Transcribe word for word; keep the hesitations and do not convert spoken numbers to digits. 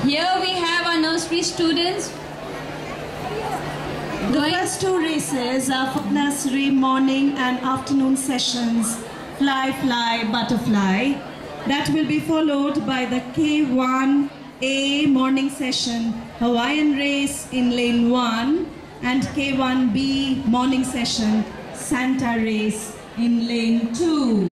Here we have our nursery students. The first two races are for nursery morning and afternoon sessions, Fly, Fly, Butterfly. That will be followed by the K one A morning session, Hawaiian race in lane one, and K one B morning session, Santa race in lane two.